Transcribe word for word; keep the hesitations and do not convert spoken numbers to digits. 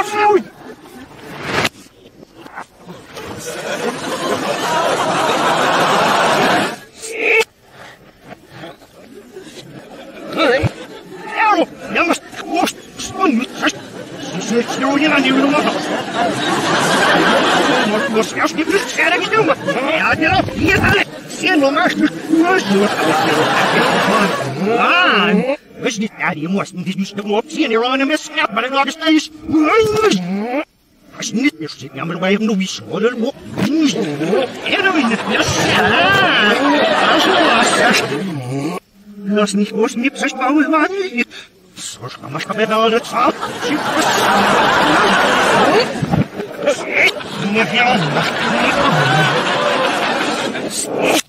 Je moest niet de op zien hier aan de misschap, maar nog steeds. Als niet meer zit, ja, maar wij hebben nog iets hoor. Niet. Er in het jas. Lass nicht was mir sich bauen war. So kann man aber da das Fahrt. Ja.